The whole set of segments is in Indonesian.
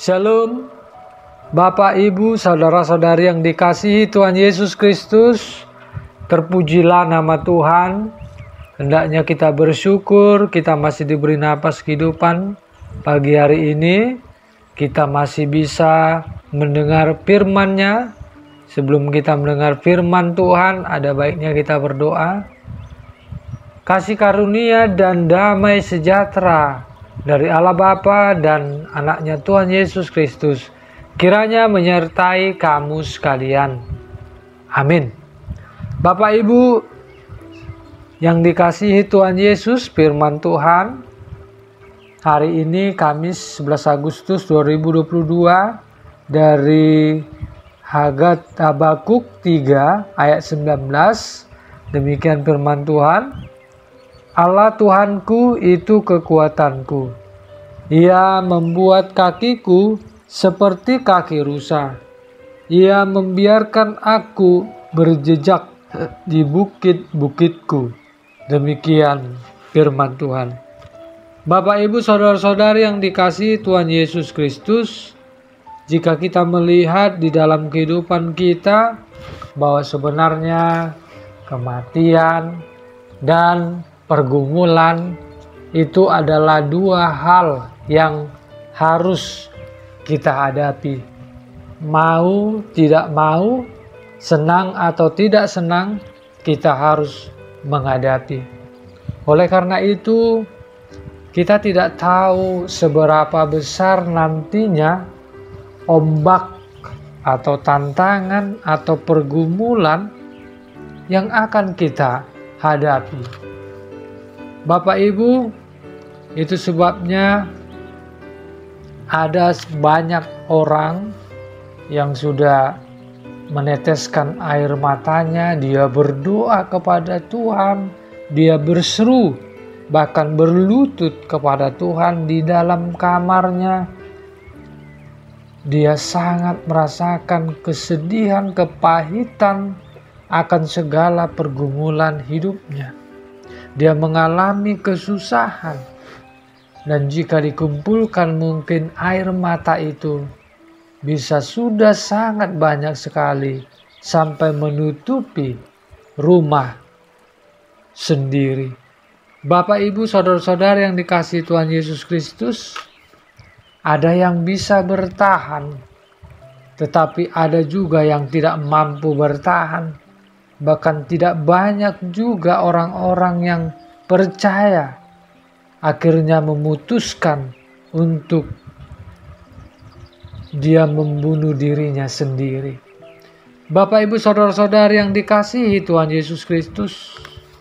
Shalom, Bapak, Ibu, saudara-saudari yang dikasihi Tuhan Yesus Kristus. Terpujilah nama Tuhan. Hendaknya kita bersyukur kita masih diberi napas kehidupan. Pagi hari ini kita masih bisa mendengar firman-Nya. Sebelum kita mendengar firman Tuhan, ada baiknya kita berdoa. Kasih karunia dan damai sejahtera dari Allah Bapa dan anaknya Tuhan Yesus Kristus kiranya menyertai kamu sekalian. Amin. Bapak Ibu yang dikasihi Tuhan Yesus, firman Tuhan hari ini Kamis 11 Agustus 2022 dari Habakuk 3 ayat 19. Demikian firman Tuhan. Allah Tuhanku itu kekuatanku. Ia membuat kakiku seperti kaki rusa. Ia membiarkan aku berjejak di bukit-bukitku. Demikian firman Tuhan. Bapak, Ibu, saudara-saudari yang dikasihi Tuhan Yesus Kristus, jika kita melihat di dalam kehidupan kita bahwa sebenarnya kematian dan pergumulan itu adalah dua hal yang harus kita hadapi. Mau tidak mau, senang atau tidak senang, kita harus menghadapi. Oleh karena itu, kita tidak tahu seberapa besar nantinya ombak atau tantangan atau pergumulan yang akan kita hadapi. Bapak Ibu, itu sebabnya ada banyak orang yang sudah meneteskan air matanya, dia berdoa kepada Tuhan, dia berseru, bahkan berlutut kepada Tuhan di dalam kamarnya. Dia sangat merasakan kesedihan, kepahitan akan segala pergumulan hidupnya. Dia mengalami kesusahan, dan jika dikumpulkan mungkin air mata itu bisa sudah sangat banyak sekali sampai menutupi rumah sendiri. Bapak, Ibu, saudara-saudara yang dikasihi Tuhan Yesus Kristus, ada yang bisa bertahan, tetapi ada juga yang tidak mampu bertahan. Bahkan tidak banyak juga orang-orang yang percaya akhirnya memutuskan untuk dia membunuh dirinya sendiri. Bapak, Ibu, saudara-saudari yang dikasihi Tuhan Yesus Kristus,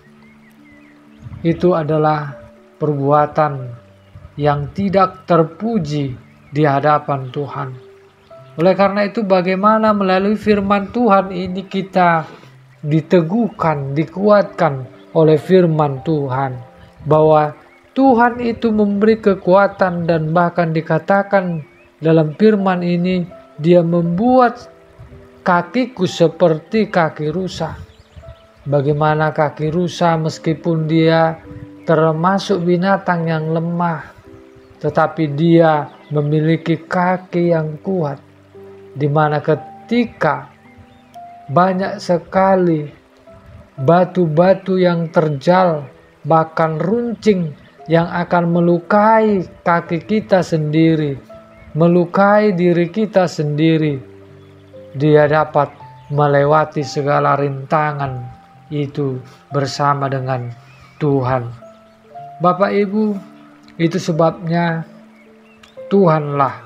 itu adalah perbuatan yang tidak terpuji di hadapan Tuhan. Oleh karena itu, bagaimana melalui firman Tuhan ini kita diteguhkan, dikuatkan oleh firman Tuhan bahwa Tuhan itu memberi kekuatan, dan bahkan dikatakan dalam firman ini dia membuat kakiku seperti kaki rusa. Bagaimana kaki rusa meskipun dia termasuk binatang yang lemah, tetapi dia memiliki kaki yang kuat, di mana ketika banyak sekali batu-batu yang terjal, bahkan runcing yang akan melukai kaki kita sendiri, melukai diri kita sendiri, dia dapat melewati segala rintangan itu bersama dengan Tuhan. Bapak, Ibu, itu sebabnya Tuhanlah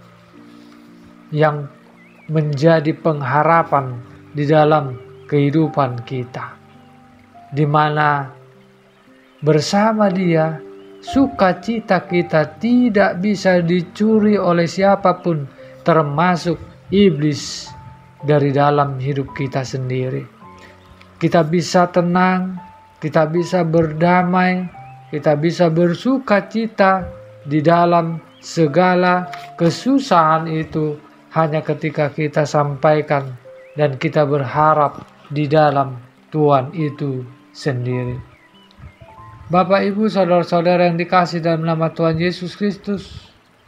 yang menjadi pengharapan di dalam kehidupan kita, di mana bersama Dia sukacita kita tidak bisa dicuri oleh siapapun, termasuk iblis dari dalam hidup kita sendiri. Kita bisa tenang, kita bisa berdamai, kita bisa bersukacita di dalam segala kesusahan itu hanya ketika kita sampaikan dan kita berharap di dalam Tuhan itu sendiri. Bapak, Ibu, saudara-saudara yang dikasihi dalam nama Tuhan Yesus Kristus,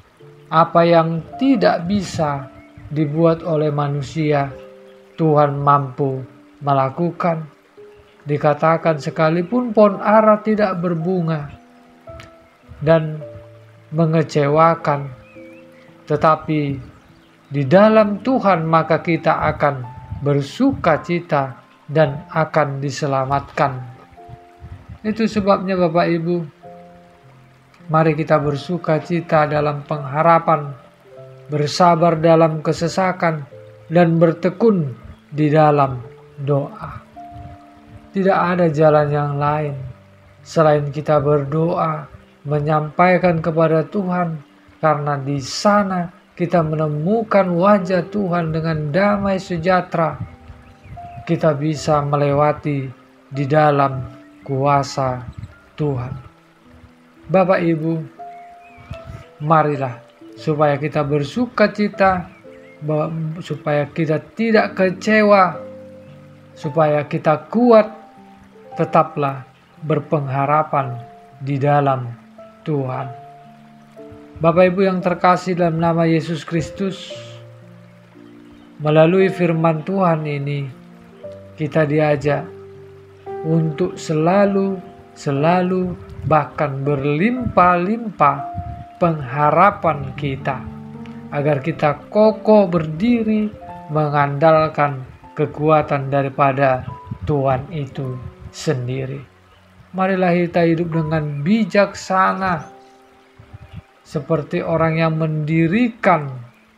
Apa yang tidak bisa dibuat oleh manusia, Tuhan mampu melakukan. Dikatakan sekalipun pohon ara tidak berbunga dan mengecewakan, tetapi di dalam Tuhan maka kita akan bersuka cita dan akan diselamatkan. Itu sebabnya Bapak Ibu, mari kita bersuka cita dalam pengharapan, bersabar dalam kesesakan, dan bertekun di dalam doa. Tidak ada jalan yang lain selain kita berdoa, menyampaikan kepada Tuhan, karena di sana kita menemukan wajah Tuhan dengan damai sejahtera. Kita bisa melewati di dalam kuasa Tuhan. Bapak Ibu, marilah supaya kita bersuka cita, supaya kita tidak kecewa, supaya kita kuat, tetaplah berpengharapan di dalam Tuhan. Bapak Ibu yang terkasih dalam nama Yesus Kristus, melalui firman Tuhan ini kita diajak untuk selalu bahkan berlimpah-limpah pengharapan kita, agar kita kokoh berdiri mengandalkan kekuatan daripada Tuhan itu sendiri. Marilah kita hidup dengan bijaksana, seperti orang yang mendirikan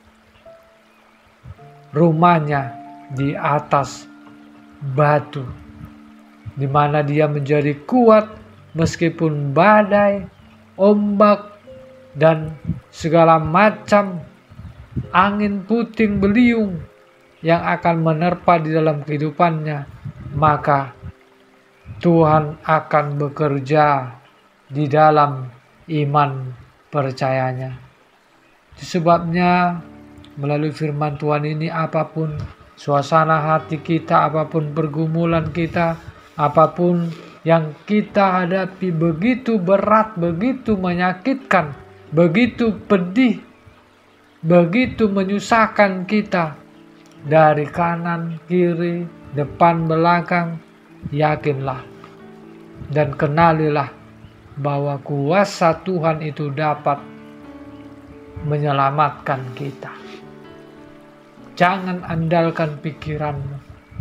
rumahnya di atas batu, di mana dia menjadi kuat meskipun badai, ombak, dan segala macam angin puting beliung yang akan menerpa di dalam kehidupannya, maka Tuhan akan bekerja di dalam iman percayanya. Sebabnya melalui firman Tuhan ini, apapun suasana hati kita, apapun pergumulan kita, apapun yang kita hadapi begitu berat, begitu menyakitkan, begitu pedih, begitu menyusahkan kita, dari kanan, kiri, depan, belakang, yakinlah dan kenalilah bahwa kuasa Tuhan itu dapat menyelamatkan kita. Jangan andalkan pikiranmu.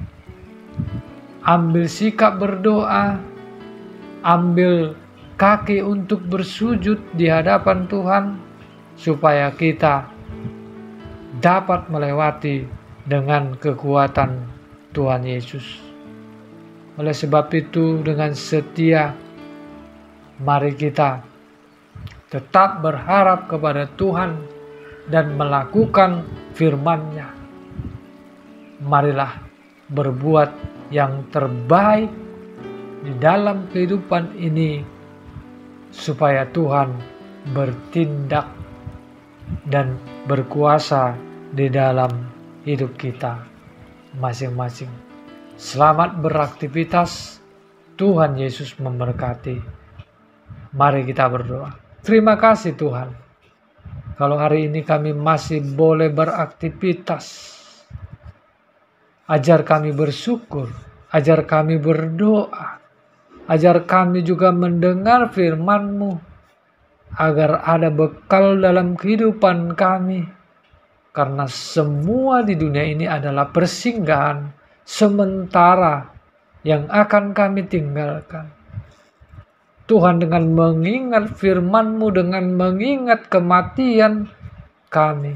Ambil sikap berdoa, ambil kaki untuk bersujud di hadapan Tuhan, supaya kita dapat melewati dengan kekuatan Tuhan Yesus. Oleh sebab itu, dengan setia mari kita tetap berharap kepada Tuhan dan melakukan firman-Nya. Marilah berbuat yang terbaik di dalam kehidupan ini, supaya Tuhan bertindak dan berkuasa di dalam hidup kita masing-masing. Selamat beraktivitas. Tuhan Yesus memberkati. Mari kita berdoa. Terima kasih Tuhan, kalau hari ini kami masih boleh beraktivitas. Ajar kami bersyukur, ajar kami berdoa, ajar kami juga mendengar firman-Mu, agar ada bekal dalam kehidupan kami. Karena semua di dunia ini adalah persinggahan sementara yang akan kami tinggalkan. Tuhan, dengan mengingat firman-Mu, dengan mengingat kematian kami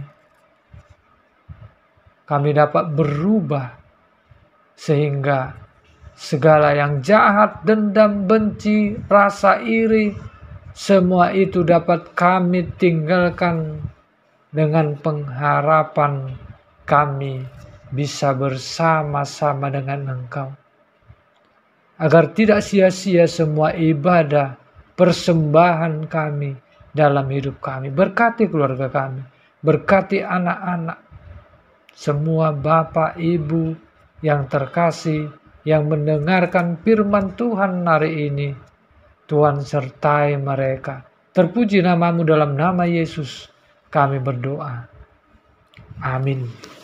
dapat berubah, sehingga segala yang jahat, dendam, benci, rasa iri, semua itu dapat kami tinggalkan dengan pengharapan kami bisa bersama-sama dengan Engkau. Agar tidak sia-sia semua ibadah, persembahan kami dalam hidup kami. Berkati keluarga kami, berkati anak-anak, semua bapak, ibu yang terkasih, yang mendengarkan firman Tuhan hari ini. Tuhan sertai mereka. Terpuji nama-Mu dalam nama Yesus. kami berdoa. Amin.